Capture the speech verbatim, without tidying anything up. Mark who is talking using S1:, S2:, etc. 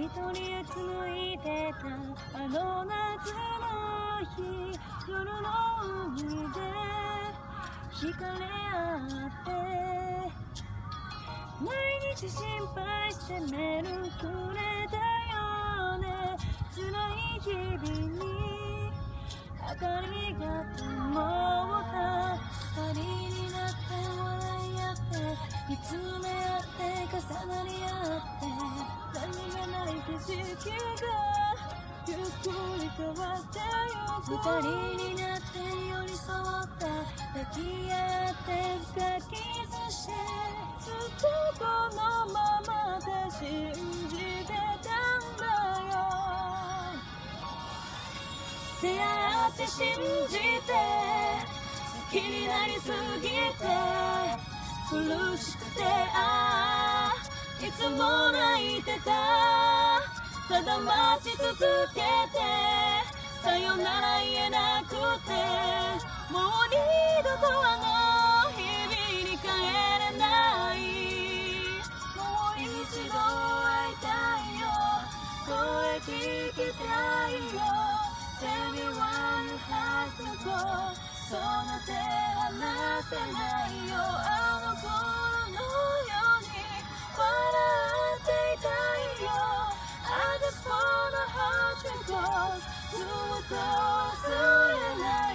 S1: 一人うつむいてたあの夏の日、夜の海で惹かれ合って毎日心配してメールくれたよね。辛い日々に明かりが灯った二人になって笑い合って見つめ合って重なり合って何がない景色がゆっくり変わってゆく。二人になって寄り添った抱き合って深キスしてずっとこのままで信じてたんだよ。出会って信じて好きになりすぎて苦しくてああいつも泣いてた。ただ待ち続けてさよなら言えなくてもう二度とあの日々に帰れない。もう一度会いたいよ声聞きたいよ Tell me why you have to go その手離せないよ。あの頃のように笑っていたいよ。I just wanna hold you close ずっと忘れない